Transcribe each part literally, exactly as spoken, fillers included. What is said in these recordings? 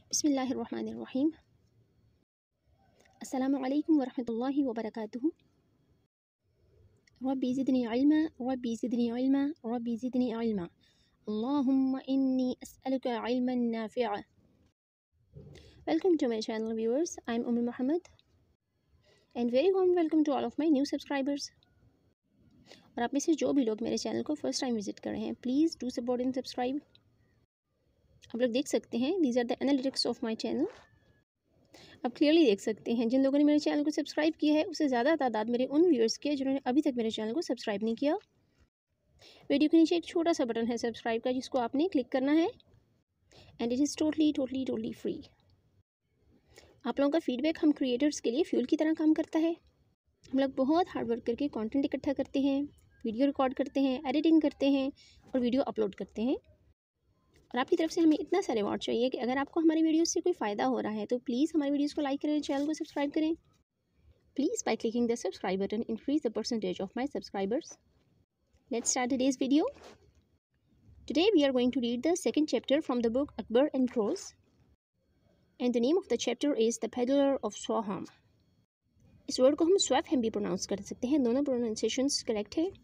बिस्मिल्लाहिर्रहमानिर्रहीम। अस्सलामु अलैकुम वरहमतुल्लाहि वबरकातुहू। रब्बी ज़िदनी इल्मा रब्बी ज़िदनी इल्मा रब्बी ज़िदनी इल्मा। अल्लाहुम्मा इन्नी अस्अलुका इल्मन नाफ़िअ। Welcome to my channel viewers, I am Ummi Mohammad and very warm welcome to all of my new subscribers. और आप में से जो भी लोग मेरे चैनल को फर्स्ट टाइम विजिट कर रहे हैं, please do support and subscribe. आप लोग देख सकते हैं, these are the analytics of my channel. आप क्लियरली देख सकते हैं, जिन लोगों ने मेरे चैनल को सब्सक्राइब किया है उससे ज़्यादा तादाद मेरे उन व्यूअर्स के जिन्होंने अभी तक मेरे चैनल को सब्सक्राइब नहीं किया। वीडियो के नीचे एक छोटा सा बटन है सब्सक्राइब का, जिसको आपने क्लिक करना है and it is totally totally totally free. आप लोगों का फीडबैक हम क्रिएटर्स के लिए फ्यूल की तरह काम करता है। हम लोग बहुत हार्ड वर्क करके कंटेंट इकट्ठा करते हैं, वीडियो रिकॉर्ड करते हैं, एडिटिंग करते हैं और वीडियो अपलोड करते हैं। और आपकी तरफ से हमें इतना सा रिवॉर्ड चाहिए कि अगर आपको हमारी वीडियोस से कोई फ़ायदा हो रहा है तो प्लीज़ हमारी वीडियोस को लाइक करें, चैनल को सब्सक्राइब करें। Please by clicking the subscribe button increase the percentage of my subscribers. Let's start today's video. Today we are going to read the second chapter from the book Akbar and crows and the name of the chapter is the pedlar of Swaffham. इस word को हम स्वैफहेम भी pronounce कर सकते हैं, दोनों pronunciations correct है।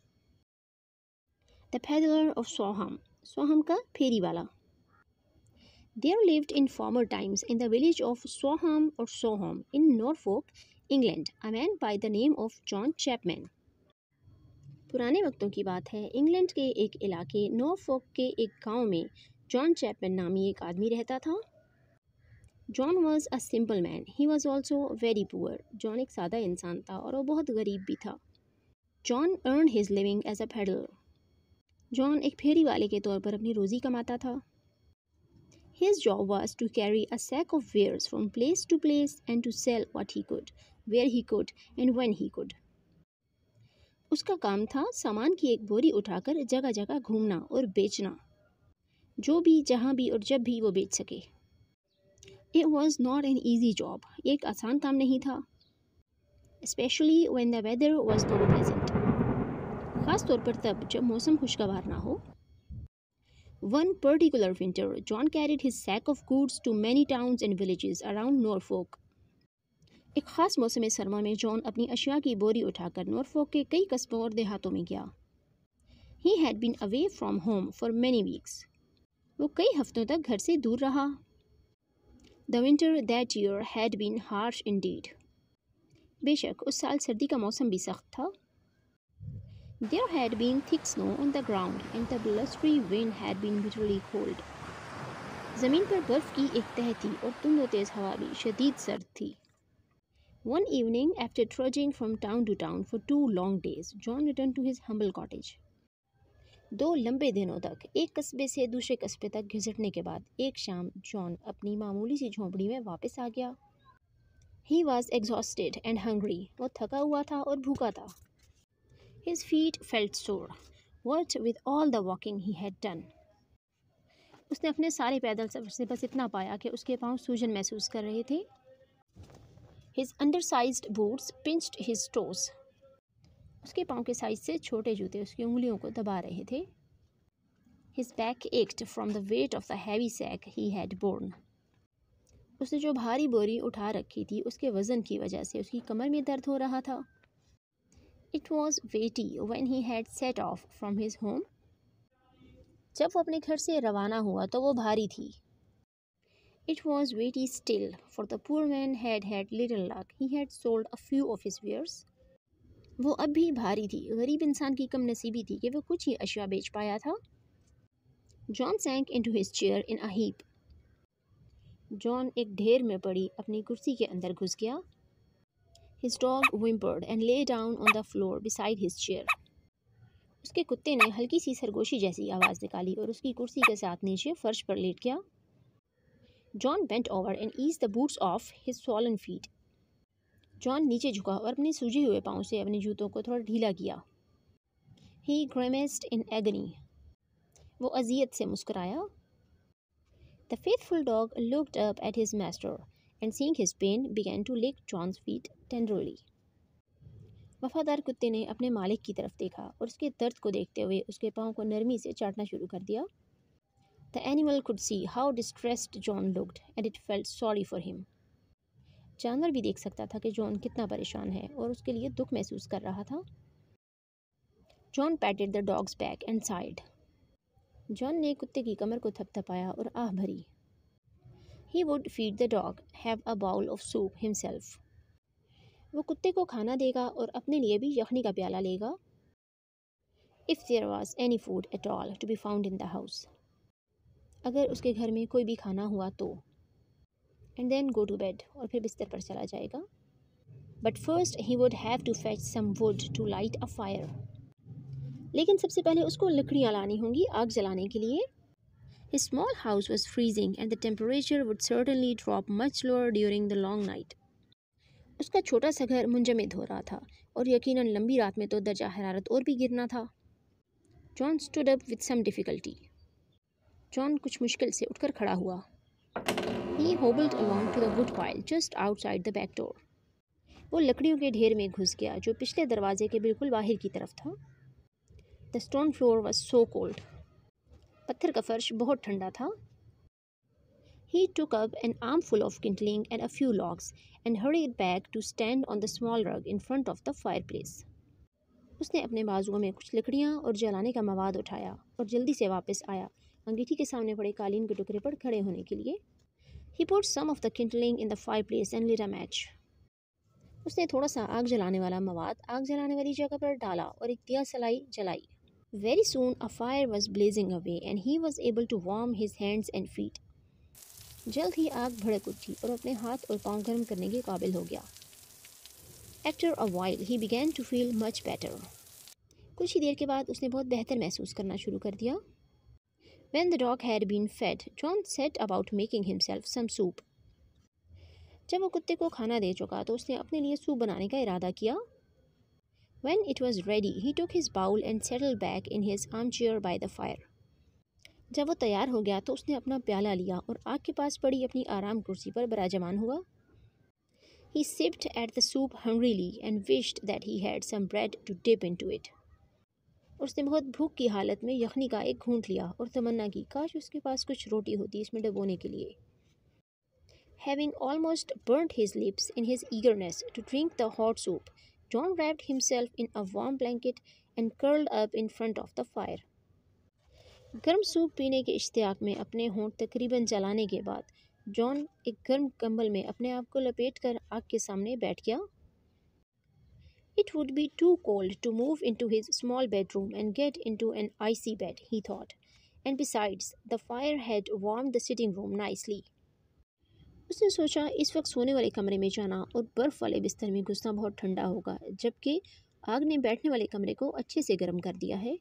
The pedlar of Swaffham, Swaffham का फेरी वाला। There lived in former times in the village of Swaham or Soham in Norfolk, England, a man by the name of John Chapman. पुराने वक्तों की बात है, इंग्लैंड के एक इलाके नॉरफोक के एक गांव में जॉन चैपमैन नामी एक आदमी रहता था। John was a simple man, he was also very poor. John एक सादा इंसान था और वो बहुत गरीब भी था। John earn his living as a pedlar. John एक फेरी वाले के तौर पर अपनी रोज़ी कमाता था। His job was to carry a sack of wares from place to place and to sell what he could, where he could and when he could. उसका काम था सामान की एक बोरी उठाकर जगह जगह घूमना और बेचना, जो भी जहाँ भी और जब भी वो बेच सके। It was not an easy job. ये एक आसान काम नहीं था, especially when the weather was not pleasant. ख़ास तौर पर तब जब मौसम खुशगवार ना हो। One particular winter, John carried his sack of goods to many towns and villages around Norfolk. एक ख़ास मौसम सरमा में जॉन अपनी अशिया की बोरी उठाकर नॉरफोक के कई कस्बों और देहातों में गया। He had been away from home for many weeks. वो कई हफ्तों तक घर से दूर रहा। The winter that year had been harsh indeed. बेशक उस साल सर्दी का मौसम भी सख्त था। There had been thick snow on the ground and the blustery wind had been bitterly cold. ज़मीन पर बर्फ़ की एक तह थी और तुंद और तेज़ हवा भी शदीद सर्द थी। One evening, after trudging from town to town for two long days, John returned to his humble cottage. दो लंबे दिनों तक एक कस्बे से दूसरे कस्बे तक घिसटने के बाद एक शाम जॉन अपनी मामूली सी झोंपड़ी में वापस आ गया। He was exhausted and hungry. वो थका हुआ था और भूखा था। His feet felt sore. What with all the walking he had done. उसने अपने सारे पैदल सफ़र से बस इतना पाया कि उसके पाँव सूजन महसूस कर रहे थे। His undersized boots pinched his toes. उसके पाँव के साइज से छोटे जूते उसकी उंगलियों को दबा रहे थे। His back ached from the weight of the heavy sack he had borne. उसने जो भारी बोरी उठा रखी थी उसके वज़न की वजह से उसकी कमर में दर्द हो रहा था। It was weighty when he had set off from his home. जब वो अपने घर से रवाना हुआ तो वो भारी थी। It was weighty still, for the poor man had had little luck. He had sold a few of his wares. वो अब भी भारी थी, गरीब इंसान की कम नसीबी थी कि वो कुछ ही अशिया बेच पाया था। John sank into his chair in a heap. John एक ढेर में पड़ी अपनी कुर्सी के अंदर घुस गया। His dog whimpered and lay down on the floor beside his chair. उसके कुत्ते ने हल्की सी सरगोशी जैसी आवाज़ निकाली और उसकी कुर्सी के साथ नीचे फर्श पर लेट गया। John bent over and eased the boots off his swollen feet. John नीचे झुका और अपने सूजे हुए पाँव से अपने जूतों को थोड़ा ढीला किया। He grimaced in agony. वो अज़ियत से मुस्कुराया। The faithful dog looked up at his master and seeing his pain began to lick John's feet tenderly. वफादार कुत्ते ने अपने मालिक की तरफ देखा और उसके दर्द को देखते हुए उसके पाँव को नरमी से चाटना शुरू कर दिया। The animal could see how distressed John looked and it felt sorry for him. जानवर भी देख सकता था कि जॉन कितना परेशान है और उसके लिए दुख महसूस कर रहा था. John patted the dog's back and sighed. John ने कुत्ते की कमर को थपथपाया और आह भरी. He would feed the dog, have a bowl of soup himself. वो कुत्ते को खाना देगा और अपने लिए भी यखनी का प्याला लेगा. If there was any food at all to be found in the house. अगर उसके घर में कोई भी खाना हुआ तो. And then go to bed. और फिर बिस्तर पर चला जाएगा. But first he would have to fetch some wood to light a fire. लेकिन सबसे पहले उसको लकड़ियाँ लानी होंगी आग जलाने के लिए. His small house was freezing and the temperature would certainly drop much lower during the long night. उसका छोटा सा घर मुंजमद हो रहा था और यकीनन लंबी रात में तो दर्जा हरारत और भी गिरना था. John stood up with some difficulty. John कुछ मुश्किल से उठकर खड़ा हुआ. He hobbled along to the woodpile just outside the back door. वो लकड़ियों के ढेर में घुस गया जो पिछले दरवाजे के बिल्कुल बाहर की तरफ था. The stone floor was so cold. पत्थर का फर्श बहुत ठंडा था. He took up an armful of kindling and a few logs and hurried back to stand on the small rug in front of the fireplace. उसने अपने बाजुओं में कुछ लकड़ियाँ और जलाने का मवाद उठाया और जल्दी से वापस आया अंगीठी के सामने पड़े कालीन के टुकड़े पर खड़े होने के लिए. He put some of the kindling in the fireplace and lit a match. उसने थोड़ा सा आग जलाने वाला मवाद आग जलाने वाली जगह पर डाला और एक दिया सलाई जलाई. Very soon a fire was blazing away and he was able to warm his hands and feet. जल्द ही आग भड़क उठी और अपने हाथ और पांव गर्म करने के काबिल हो गया. After a while he began to feel much better. कुछ ही देर के बाद उसने बहुत बेहतर महसूस करना शुरू कर दिया. When the dog had been fed, John set about making himself some soup. जब वो कुत्ते को खाना दे चुका तो उसने अपने लिए सूप बनाने का इरादा किया. When it was ready, he took his bowl and settled back in his armchair by the fire. जब वो तैयार हो गया तो उसने अपना प्याला लिया और आग के पास पड़ी अपनी आराम कुर्सी पर बराजमान हुआ. He sipped at the soup hungrily and wished that he had some bread to dip into it. उसने बहुत भूख की हालत में यखनी का एक घूंट लिया और तमन्ना की काश उसके पास कुछ रोटी होती इसमें डुबोने के लिए. Having almost burnt his lips in his eagerness to drink the hot soup, John wrapped himself in a warm blanket and curled up in front of the fire. गर्म सूप पीने के इश्तियाक में अपने होंठ तकरीबन जलाने के बाद जॉन एक गर्म कंबल में अपने आप को लपेट कर आग के सामने बैठ गया. It would be too cold to move into his small bedroom and get into an icy bed, he thought, and besides, the fire had warmed the sitting room nicely. उसने सोचा इस वक्त सोने वाले कमरे में जाना और बर्फ़ वाले बिस्तर में घुसना बहुत ठंडा होगा जबकि आग ने बैठने वाले कमरे को अच्छे से गर्म कर दिया है.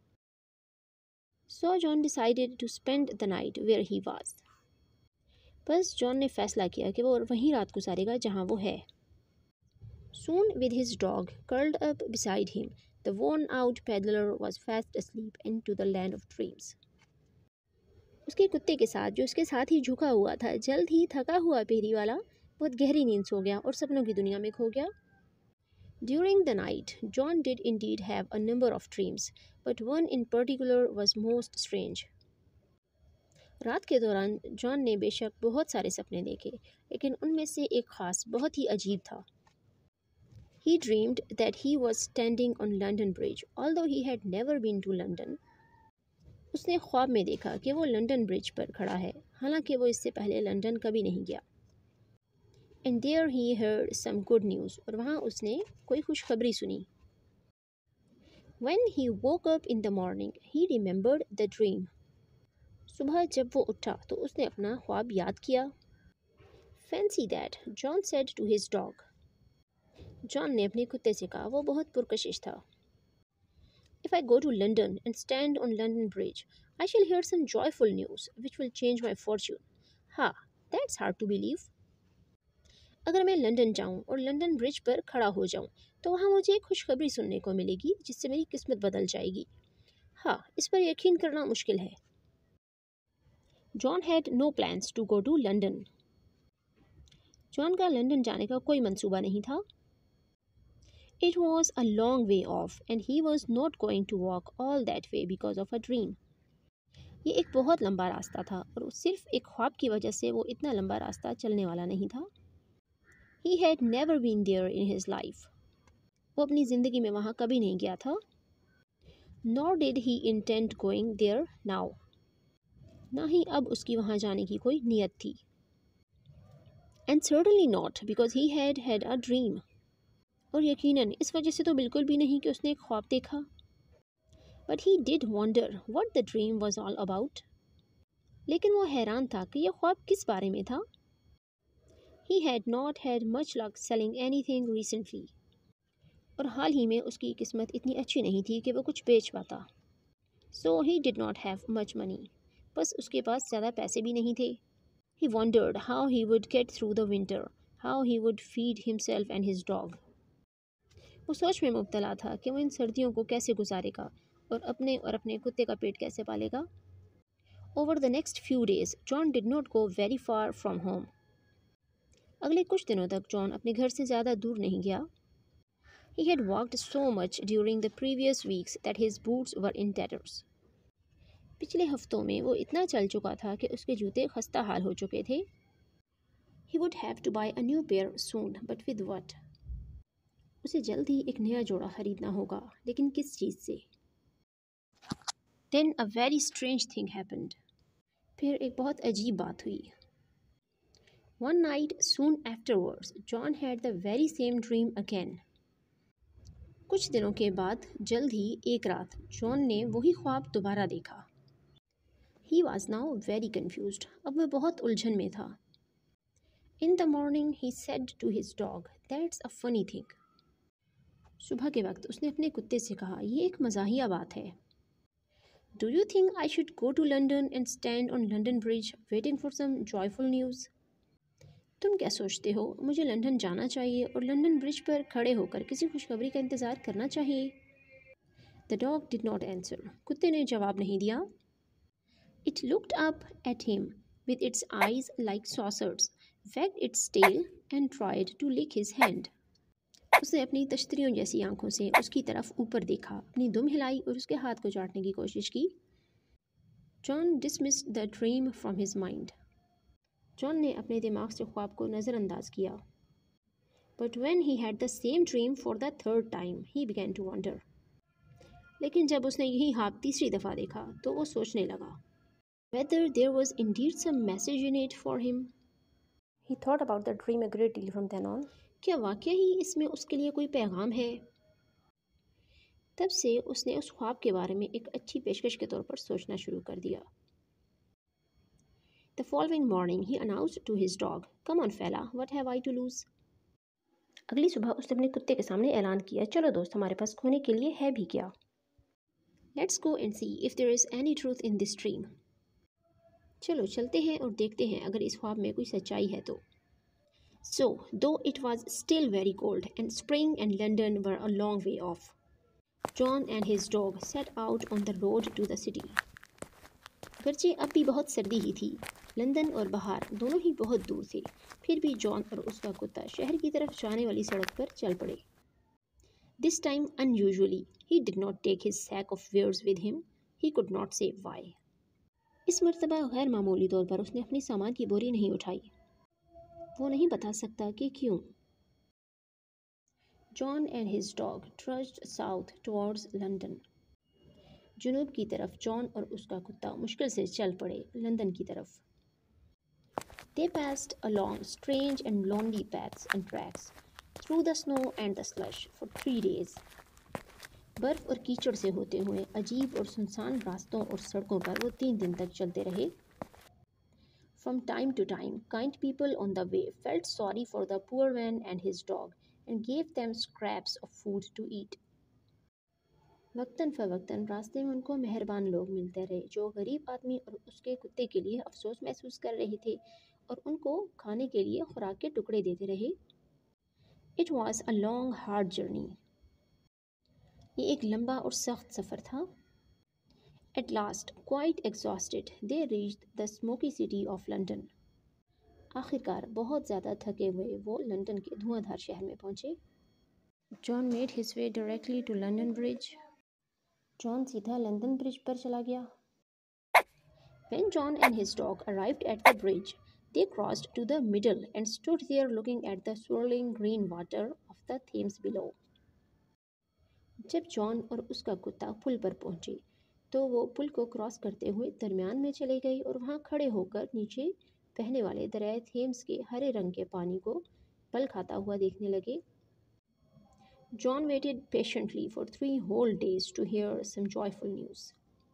So John decided to spend the night where he was. बस जॉन ने फैसला किया कि वो वहीं रात गुजारेगा जहाँ वो है. Soon, with his dog curled up beside him, the worn-out peddler was fast asleep into the land of dreams. उसके कुत्ते के साथ जो उसके साथ ही झुका हुआ था जल्द ही थका हुआ पेरी वाला बहुत गहरी नींद सो गया और सपनों की दुनिया में खो गया. During the night, John did indeed have a number of dreams, but one in particular was most strange. रात के दौरान जॉन ने बेशक बहुत सारे सपने देखे, लेकिन उनमें से एक ख़ास बहुत ही अजीब था. He dreamed that he was standing on London Bridge, although he had never been to London. उसने ख्वाब में देखा कि वो लंदन ब्रिज पर खड़ा है, हालांकि वो इससे पहले लंदन कभी नहीं गया. And there he heard some good news, और वहाँ उसने कोई खुशखबरी सुनी. When he woke up in the morning, he remembered the dream. सुबह जब वो उठा तो उसने अपना ख्वाब याद किया. Fancy that, John said to his dog. John ने अपने कुत्ते से कहा, वो बहुत पुरकशिश था. If I go to London and stand on London Bridge, I shall hear some joyful news which will change my fortune. Ha, that's hard to believe. अगर मैं लंदन जाऊं और लंदन ब्रिज पर खड़ा हो जाऊं तो वहां मुझे खुशखबरी सुनने को मिलेगी जिससे मेरी किस्मत बदल जाएगी. हाँ, इस पर यकीन करना मुश्किल है. John had no plans to go to London. John का लंदन जाने का कोई मंसूबा नहीं था. It was a long way off and he was not going to walk all that way because of a dream. ये एक बहुत लंबा रास्ता था और सिर्फ एक ख्वाब की वजह से वो इतना लंबा रास्ता चलने वाला नहीं था। He had never been there in his life. वो अपनी ज़िंदगी में वहाँ कभी नहीं गया था। Nor did he intend going there now. ना ही अब उसकी वहाँ जाने की कोई नीयत थी। And certainly not because he had had a dream. और यकीनन इस वजह से तो बिल्कुल भी नहीं कि उसने एक ख्वाब देखा। But he did wonder what the dream was all about. लेकिन वो हैरान था कि यह ख्वाब किस बारे में था। He had not had much luck selling anything recently. और हाल ही में उसकी किस्मत इतनी अच्छी नहीं थी कि वो कुछ बेच पाता। So he did not have much money. बस उसके पास ज़्यादा पैसे भी नहीं थे। He wondered how he would get through the winter, how he would feed himself and his dog. वो सोच में मुब्तला था कि वो इन सर्दियों को कैसे गुजारेगा और अपने और अपने कुत्ते का पेट कैसे पालेगा। Over the next few days, John did not go very far from home. अगले कुछ दिनों तक जॉन अपने घर से ज़्यादा दूर नहीं गया। He had walked so much during the previous weeks that his boots were in tatters. पिछले हफ्तों में वो इतना चल चुका था कि उसके जूते खस्ता हाल हो चुके थे। He would have to buy a new pair soon, but with what? उसे जल्द ही एक नया जोड़ा खरीदना होगा, लेकिन किस चीज़ से? Then a very strange thing happened. फिर एक बहुत अजीब बात हुई। One night soon afterwards, John had the very same dream again. कुछ दिनों के बाद जल्द ही एक रात जॉन ने वही ख्वाब दोबारा देखा। He was now very confused. अब वह बहुत उलझन में था। In the morning he said to his dog, "That's a funny thing." सुबह के वक्त उसने अपने कुत्ते से कहा, ये एक मज़ाहिया बात है। Do you think I should go to London and stand on London Bridge waiting for some joyful news? तुम क्या सोचते हो, मुझे लंदन जाना चाहिए और लंदन ब्रिज पर खड़े होकर किसी खुशखबरी का इंतज़ार करना चाहिए? The dog did not answer. कुत्ते ने जवाब नहीं दिया। It looked up at him with its eyes like saucers, wagged its tail and tried to lick his hand. उसने अपनी तश्तरियों जैसी आंखों से उसकी तरफ ऊपर देखा, अपनी दुम हिलाई और उसके हाथ को चाटने की कोशिश की। John dismissed the dream from his mind. John ने अपने दिमाग से ख्वाब को नज़रअंदाज किया। But when he had the same dream for the third time, he began to wonder. लेकिन जब उसने यही ख्वाब तीसरी दफ़ा देखा तो वो सोचने लगा। Whether there was indeed some message in it for him. He thought about the dream a great deal from then on. क्या वाकई ही इसमें उसके लिए कोई पैगाम है? तब से उसने उस ख्वाब के बारे में एक अच्छी पेशकश के तौर पर सोचना शुरू कर दिया। The following morning he announced to his dog, "Come on fella, what have I to lose?" अगली सुबह उसने अपने कुत्ते के सामने ऐलान किया, चलो दोस्त, हमारे पास खोने के लिए है भी क्या? Let's go and see if there is any truth in this dream. चलो चलते हैं और देखते हैं अगर इस ख्वाब में कोई सच्चाई है तो। So, though it was still very cold and spring and London were a long way off, John and his dog set out on the road to the city. गर्चे अब भी बहुत सर्दी ही थी, लंदन और बाहर दोनों ही बहुत दूर थे, फिर भी जॉन और उसका कुत्ता शहर की तरफ जाने वाली सड़क पर चल पड़े। This time unusually, he did not take his sack of wares with him. He could not say why. इस मर्तबा गैर मामूली तौर पर उसने अपनी सामान की बोरी नहीं उठाई। वो नहीं बता सकता कि क्यों। John and his dog trudged south towards London. जुनूब की तरफ जॉन और उसका कुत्ता मुश्किल से चल पड़े लंदन की तरफ। They passed along strange and lonely paths and tracks through the snow and the slush for three days. बर्फ और कीचड़ से होते हुए अजीब और सुनसान रास्तों और सड़कों पर वो तीन दिन तक चलते रहे। From time to time, kind people on the way felt sorry for the poor man and his dog and gave them scraps of food to eat. वक्तन फ़वक्तन रास्ते में उनको मेहरबान लोग मिलते रहे जो गरीब आदमी और उसके कुत्ते के लिए अफसोस महसूस कर रहे थे और उनको खाने के लिए खुराक के टुकड़े देते रहे। It was a long, hard journey. ये एक लंबा और सख्त सफ़र था। At last, quite exhausted, they reached the smoky city of London. आखिरकार बहुत ज़्यादा थके हुए वो लंदन के धुआंधार शहर में पहुँचे। John made his way directly to London Bridge. John सीधा लंदन ब्रिज पर चला गया। When John and his dog arrived at the bridge, they crossed to the middle and stood there looking at the swirling green water of the Thames below. जब John और उसका कुत्ता पुल पर पहुंचे तो वो पुल को क्रॉस करते हुए दरमियान में चले गए और वहां खड़े होकर नीचे बहने वाले दरिया थेम्स के हरे रंग के पानी को पल खाता हुआ देखने लगे. John waited patiently for three whole days to hear some joyful news.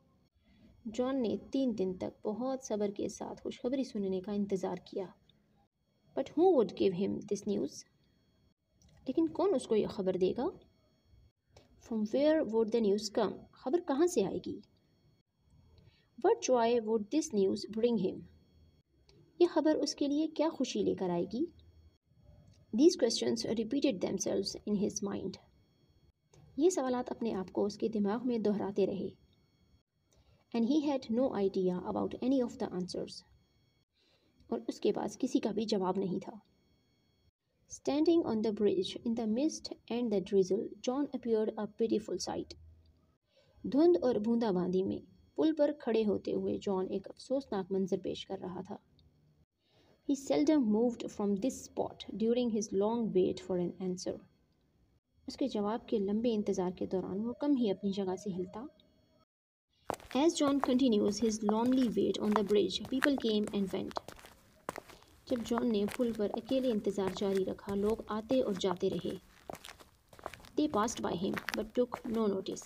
John ने तीन दिन तक बहुत सब्र के साथ खुशखबरी सुनने का इंतज़ार किया. But who would give him this news? लेकिन कौन उसको यह खबर देगा? From where would the news come? खबर कहाँ से आएगी? What joy would this news bring him? यह खबर उसके लिए क्या खुशी लेकर आएगी? These questions repeated themselves in his mind. ये सवालात अपने आप को उसके दिमाग में दोहराते रहे. And he had no idea about any of the answers. और उसके पास किसी का भी जवाब नहीं था. Standing on the bridge in the mist and the drizzle, John appeared a pitiful sight. धुंध और बूंदाबांदी में पुल पर खड़े होते हुए जॉन एक अफसोसनाक मंजर पेश कर रहा था. He seldom moved from this spot during his long wait for an answer. उसके जवाब के लंबे इंतज़ार के दौरान वो कम ही अपनी जगह से हिलता. As John continues his lonely wait on the bridge, people came and went. जब जॉन ने पुल पर अकेले इंतज़ार जारी रखा, लोग आते और जाते रहे. They passed by him, but took no notice.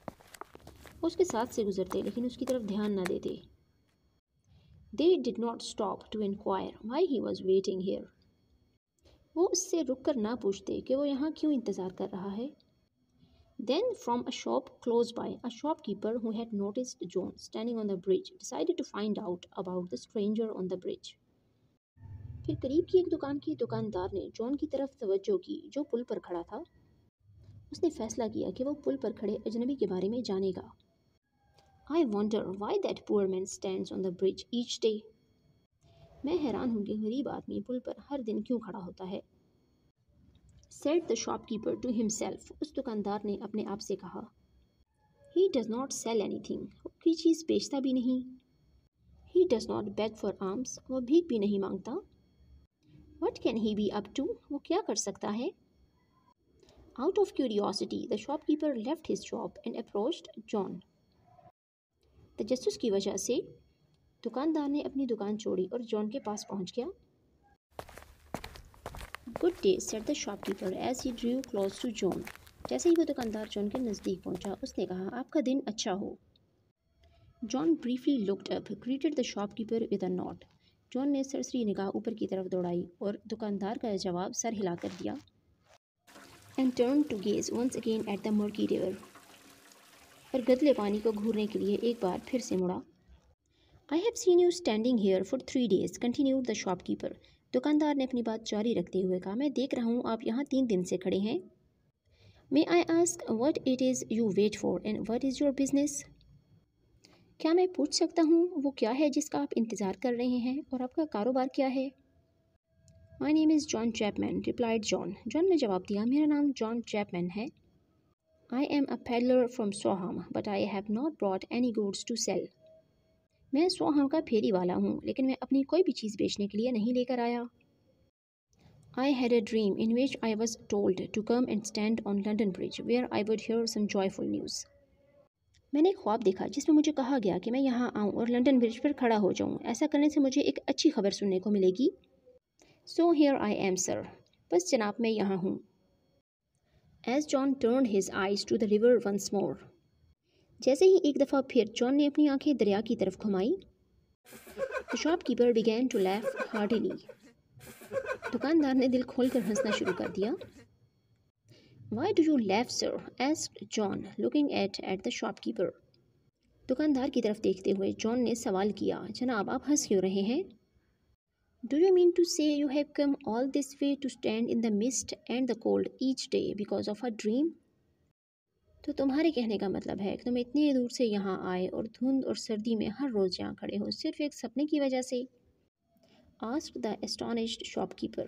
उसके साथ से गुजरते लेकिन उसकी तरफ ध्यान न देते. They did not stop to inquire why he was waiting here. वो उससे रुककर ना पूछते कि वो यहाँ क्यों इंतज़ार कर रहा है. Then from a shop close by, a shopkeeper who had noticed John standing on the bridge decided to find out about the stranger on the bridge. फिर करीब की एक दुकान की दुकानदार ने जॉन की तरफ तवज्जो की जो पुल पर खड़ा था. उसने फैसला किया कि वो पुल पर खड़े अजनबी के बारे में जानेगा. I wonder why that poor man stands on the bridge each day. मैं हैरान हूँ कि गरीब आदमी पुल पर हर दिन क्यों खड़ा होता है. Said the shopkeeper to himself. उस दुकानदार ने अपने आप से कहा. He does not sell anything. वो कोई चीज़ बेचता भी नहीं. He does not beg for alms. वो भीख भी नहीं मांगता. What can he be up to? वो क्या कर सकता है? Out of curiosity, the shopkeeper left his shop and approached John. तजस्सुस की वजह से दुकानदार ने अपनी दुकान छोड़ी और जॉन के पास पहुंच गया. Good day, said the shopkeeper as he drew close to John. जैसे ही वो दुकानदार जॉन के नज़दीक पहुंचा, उसने कहा, आपका दिन अच्छा हो. John briefly looked up, greeted the shopkeeper with a nod. John ने सरसरी निगाह ऊपर की तरफ दौड़ाई और दुकानदार का जवाब सर हिलाकर दिया. And turned to gaze once again at the murky river. और गदले पानी को घूरने के लिए एक बार फिर से मुड़ा. I have seen you standing here for three days, continued the shopkeeper. दुकानदार ने अपनी बात जारी रखते हुए कहा, मैं देख रहा हूँ आप यहाँ तीन दिन से खड़े हैं. May I ask what it is you wait for and what is your business? क्या मैं पूछ सकता हूँ वो क्या है जिसका आप इंतज़ार कर रहे हैं और आपका कारोबार क्या है? My name is John Chapman, replied John. John ने जवाब दिया, मेरा नाम जॉन चैपमैन है. I am a peddler from Soham, but I have not brought any goods to sell. मैं सोहम का फेरी वाला हूँ, लेकिन मैं अपनी कोई भी चीज़ बेचने के लिए नहीं लेकर आया. I had a dream in which I was told to come and stand on London Bridge, where I would hear some joyful news. मैंने एक ख्वाब देखा जिसमें मुझे कहा गया कि मैं यहाँ आऊँ और लंदन ब्रिज पर खड़ा हो जाऊँ. ऐसा करने से मुझे एक अच्छी खबर सुनने को मिलेगी. So here I am, sir. बस जनाब मैं यहाँ हूँ. As John turned his eyes to the river once more. जैसे ही एक दफ़ा फिर जॉन ने अपनी आंखें दरिया की तरफ घुमाई. The shopkeeper began to laugh heartily. दुकानदार ने दिल खोलकर हंसना शुरू कर दिया. Why do you laugh, sir? asked John, looking at at the shopkeeper. दुकानदार की तरफ देखते हुए जॉन ने सवाल किया, जनाब आप हंस क्यों रहे हैं? Do you mean to say you have come all this way to stand in the mist and the cold each day because of a dream? तो तुम्हारे कहने का मतलब है कि तुम इतनी दूर से यहाँ आए और धुंध और सर्दी में हर रोज़ यहाँ खड़े हो सिर्फ एक सपने की वजह से? Asked the astonished shopkeeper.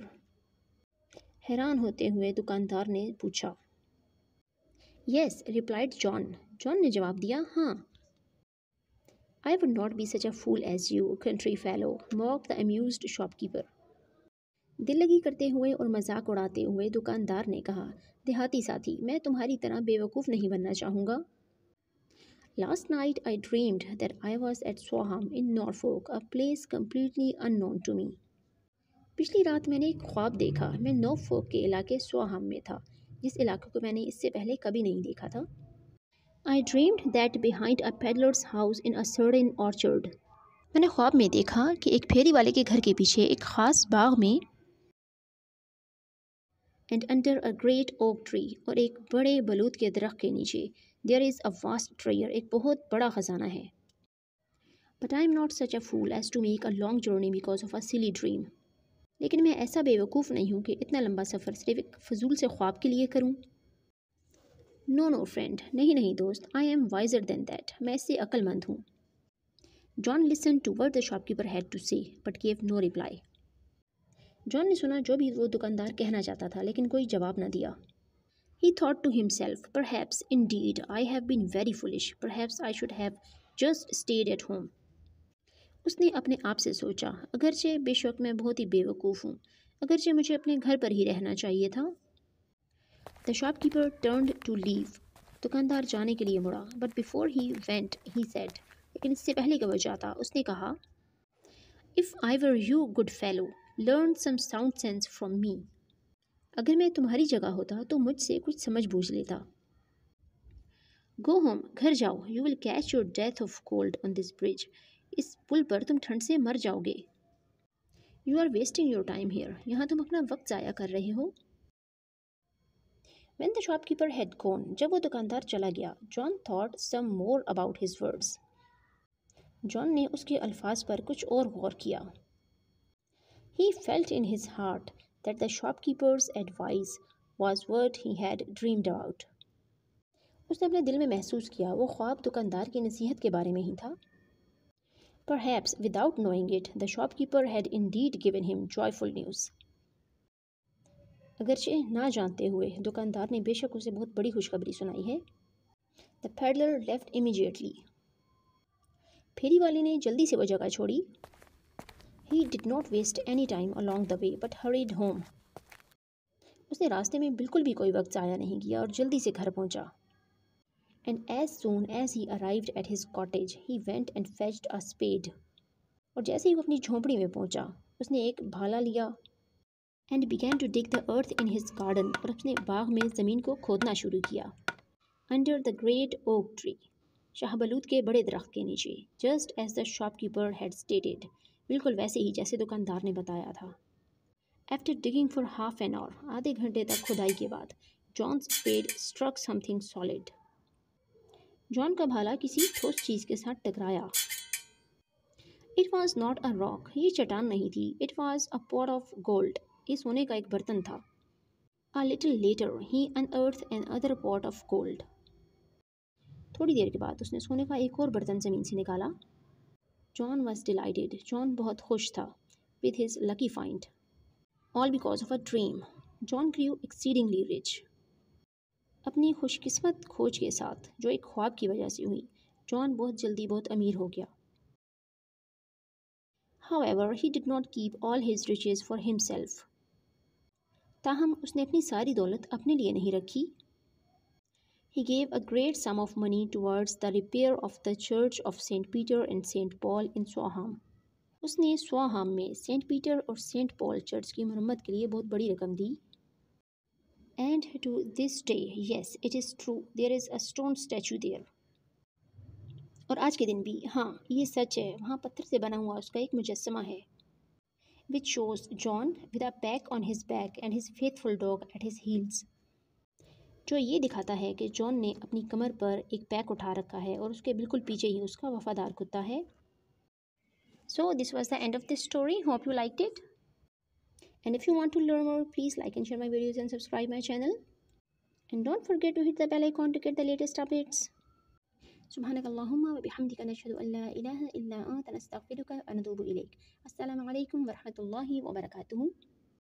हैरान होते हुए दुकानदार ने पूछा. Yes, replied John. John ने जवाब दिया, हाँ. I would not be such a fool as you, country fellow, mocked the amused shopkeeper. दिल लगी करते हुए और मजाक उड़ाते हुए दुकानदार ने कहा, देहाती साथी, मैं तुम्हारी तरह बेवकूफ़ नहीं बनना चाहूँगा. Last night I dreamed that I was at Swanham in Norfolk, a place completely unknown to me. पिछली रात मैंने एक ख्वाब देखा. मैं नॉर्फोक के इलाके स्वाहाम में था, जिस इलाके को मैंने इससे पहले कभी नहीं देखा था. I dreamed that behind a peddler's house in a certain orchard. मैंने ख्वाब में देखा कि एक फेरी वाले के घर के पीछे एक ख़ास बाग में and under a great oak tree, और एक बड़े बलूत के दरख्त के नीचे there is a vast treasure, एक बहुत बड़ा ख़जाना है. But I am not such a fool as to make a long journey because of a silly dream. लेकिन मैं ऐसा बेवकूफ़ नहीं हूँ कि इतना लंबा सफ़र सिर्फ एक फजूल से ख्वाब के लिए करूँ. नो नो फ्रेंड, नहीं नहीं दोस्त, I am wiser than that, मैं इससे अक्लमंद हूँ. John listen to what the shopkeeper had to say but gave no reply. John ने सुना जो भी वो दुकानदार कहना चाहता था, लेकिन कोई जवाब न दिया. He thought to himself, perhaps indeed I have been very foolish, perhaps I should have just stayed at home. उसने अपने आप से सोचा, अगरचे बेशक मैं बहुत ही बेवकूफ़ हूँ, अगरचे मुझे अपने घर पर ही रहना चाहिए था. The shopkeeper turned to leave. दुकानदार जाने के लिए मुड़ा. But before he went he said, लेकिन इससे पहले कि वह जाता उसने कहा, if I were you good fellow, learn some sound sense from me. अगर मैं तुम्हारी जगह होता तो मुझसे कुछ समझ बूझ लेता. गो होम, घर जाओ. You will catch your death of cold on this bridge. इस पुल पर तुम ठंड से मर जाओगे. You are wasting your time here. यहाँ तुम अपना वक्त ज़ाया कर रहे हो. When the shopkeeper had gone, जब वो दुकानदार चला गया, John thought some more about his words. John ने उसके अल्फाज पर कुछ और गौर किया. He felt in his heart that the shopkeeper's advice was what he had dreamed about. उसने अपने दिल में महसूस किया वो ख्वाब दुकानदार की नसीहत के बारे में ही था. Perhaps without knowing it, the shopkeeper had indeed given him joyful news. अगरचे ना जानते हुए दुकानदार ने बेशक उसे बहुत बड़ी खुशखबरी सुनाई है. The peddler left immediately. फेरी वाले ने जल्दी से वो जगह छोड़ी. He did not waste any time along the way, but hurried home. उसने रास्ते में बिल्कुल भी कोई वक्त ज़ाया नहीं किया और जल्दी से घर पहुंचा. And as soon as he arrived at his cottage, he went and fetched a spade. और जैसे ही वो अपनी झोंपड़ी में पहुंचा, उसने एक भाला लिया and began to dig the earth in his garden, और अपने बाग में ज़मीन को खोदना शुरू किया. Under the great oak tree, शाहबलूत के बड़े दरख्त के नीचे. Just as the shopkeeper had stated, बिल्कुल वैसे ही जैसे दुकानदार ने बताया था. After digging for half an hour, आधे घंटे तक खुदाई के बाद, John's spade struck something solid. John का भाला किसी ठोस चीज़ के साथ टकराया. It was not a rock, ये चट्टान नहीं थी. It was a pot of gold, ये सोने का एक बर्तन था. A little later, he unearthed another pot of gold. थोड़ी देर के बाद उसने सोने का एक और बर्तन ज़मीन से निकाला. John was delighted. John बहुत खुश था. With his lucky find. All because of a dream. John grew exceedingly rich. अपनी खुशकिस्मत खोज के साथ जो एक ख्वाब की वजह से हुई, जॉन बहुत जल्दी बहुत अमीर हो गया. However, he did not keep all his riches for himself. ताहम उसने अपनी सारी दौलत अपने लिए नहीं रखी. He gave a great sum of money towards the repair of the church of Saint Peter and Saint Paul in Swanham. उसने स्वाहाम में सेंट पीटर और सेंट पॉल चर्च की मरम्मत के लिए बहुत बड़ी रकम दी. And to this day, yes, it is true, there is a stone statue there. और आज के दिन भी, हाँ ये सच है, वहाँ पत्थर से बना हुआ उसका एक मुजस्समा है. Which shows John with a pack on his back and his faithful dog at his heels. जो ये दिखाता है कि जॉन ने अपनी कमर पर एक पैक उठा रखा है और उसके बिल्कुल पीछे ही उसका वफादार कुत्ता है. So this was the end of this story. Hope you liked it. And if you want to learn more, please like and share my videos and subscribe my channel. And don't forget to hit the bell icon to get the latest updates. سبحانك اللهم وبحمدك نشهد أن لا إله إلا أنت نستغفرك ونتوب إليك. السلام عليكم ورحمة الله وبركاته.